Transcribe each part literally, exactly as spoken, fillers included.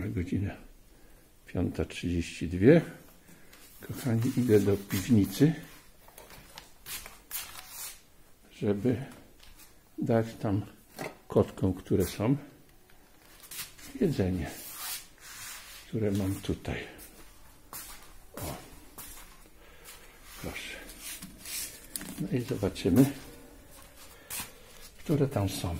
Godzina piąta trzydzieści dwa. Kochani, idę do piwnicy, żeby dać tam kotkom, które są, jedzenie, które mam tutaj. O, proszę. No i zobaczymy, które tam są.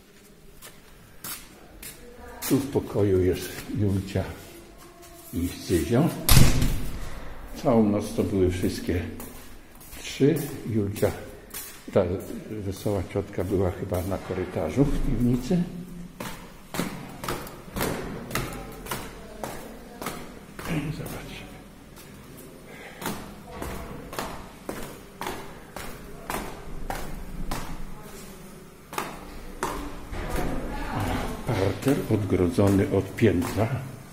Tu w pokoju jest Julcia i Zyzio. Całą noc to były wszystkie trzy. Julcia, ta wesoła ciotka, była chyba na korytarzu w piwnicy. I zobaczmy. Parter odgrodzony od piętra.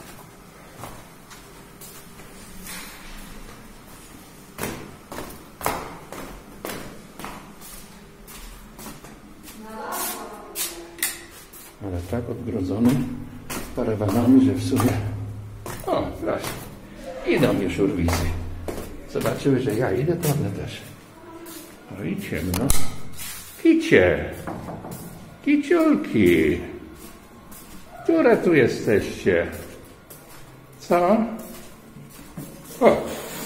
Ale tak odgrodzony parawanami, że w sumie... O, proszę. Idą już urwisy. Zobaczyły, że ja idę, to one też. No i ciemno. Kicie! Kiciulki! Które tu jesteście? Co? O!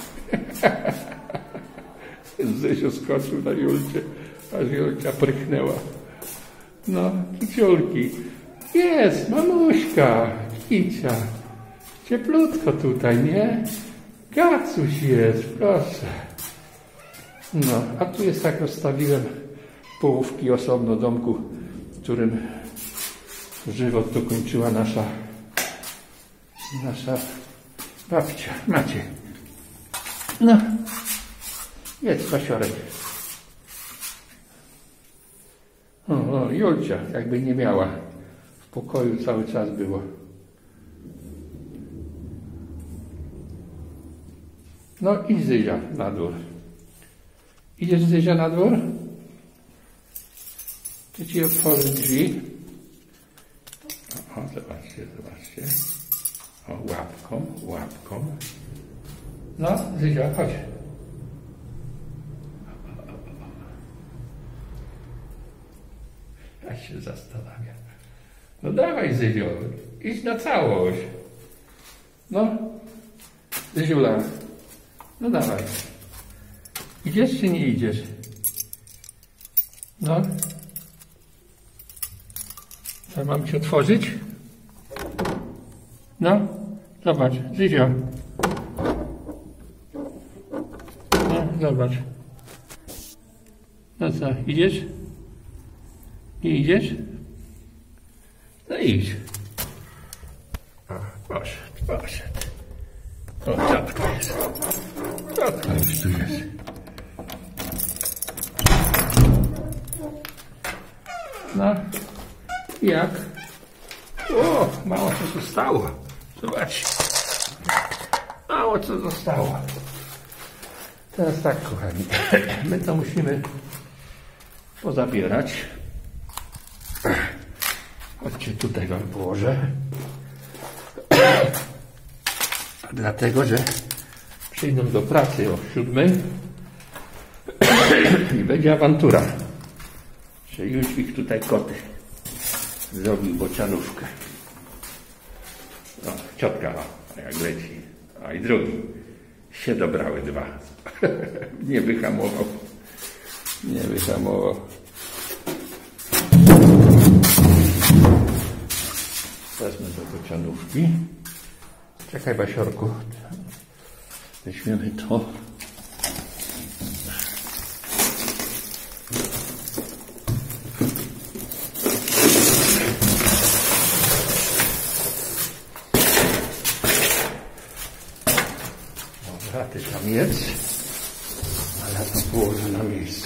Zysiu skoczył na Julcie, aż Julcia prychnęła. No, kiciulki. Jest, mamuśka, kicia. Cieplutko tutaj, nie? Gacuś jest, proszę. No, a tu jest, tak rozstawiłem połówki osobno domku, w którym żywot dokończyła nasza nasza babcia. Macie. No, jest pasiorek. O, o, Julcia, jakby nie miała. W pokoju cały czas było. No i Zyzia na dwór. Idziesz, Zyzia, na dwór? Czy ci otworzę drzwi? O, zobaczcie, zobaczcie. O, łapką, łapką. No, Zyzia, chodź. Ja się zastanawiam. No dawaj, Zyzio, idź na całość. No, Zyziula, no dawaj. Idziesz czy nie idziesz? No. To mam ci otworzyć? No, zobacz, Zyzio. No, zobacz. No co, idziesz? Nie idziesz? No idź. O, poszedł, poszedł. O, ciotka jest. Ciotka już tu jest. No, jak? O, mało co zostało. Zobacz. Mało co zostało. Teraz tak, kochani. My to musimy pozabierać. Chodźcie, tutaj wam położę. Dlatego, że przyjdą do pracy o siódmej i będzie awantura. Że już ich tutaj koty zrobił bocianówkę. No, ciotka, o, jak leci. A i drugi. Się dobrały dwa. Nie wyhamował. Nie wyhamował. Wezmę do bocianówki. Czekaj, Basiorku. Weźmiemy to. Dobra, ty tam jedz. A ja to położę na miejscu.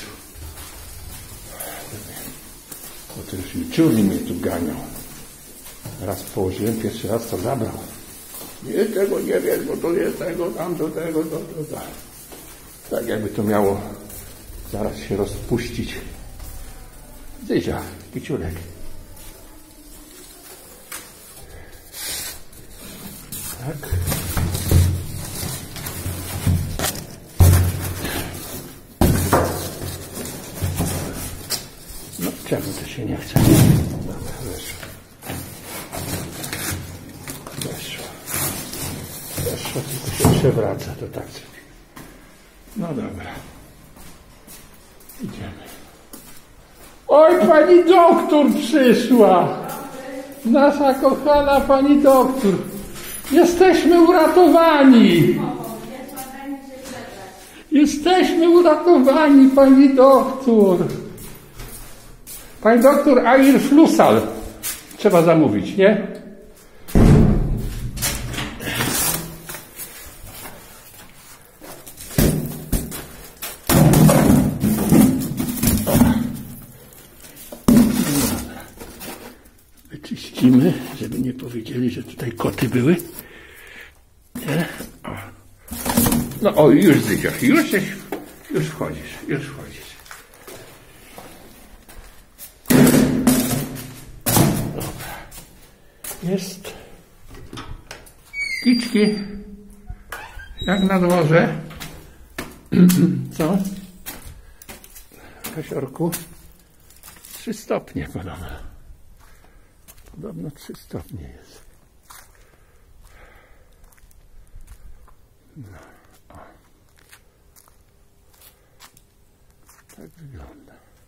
Bo to już mi czuli mnie tu ganiał. Raz położyłem, pierwszy raz to zabrał. Nie, tego nie wiesz, bo to jest tego, tam do tego, to, to, to. Tak jakby to miało zaraz się rozpuścić. Zyzia, kiciulek. Tak. No, czemu to się nie chce? Dobra, weszło. Weszło. Weszło, tylko się przewraca, to tak sobie. No dobra. Idziemy. Oj, pani doktor przyszła! Nasza kochana pani doktor. Jesteśmy uratowani! Jesteśmy uratowani, pani doktor! Pani doktor Air Flusal. Trzeba zamówić, nie? Wyczyścimy, żeby nie powiedzieli, że tutaj koty były. Nie? O. No o, już Zydziach, już, już wchodzisz, już wchodzisz. Dobra. Jest. Kiczki. Jak na dworze. Co? Kasiorku? Trzy stopnie podobno. Podobno trzy stopnie jest. No, o. Tak wygląda.